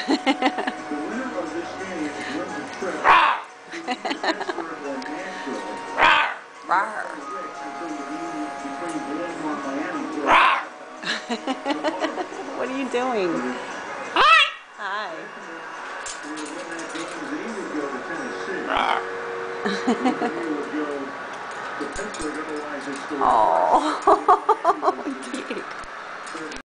winner of this game wins a trip to Pittsburgh or Nashville. Rawr. Between Baltimore and Miami. What are you doing? Hi. Oh, cute.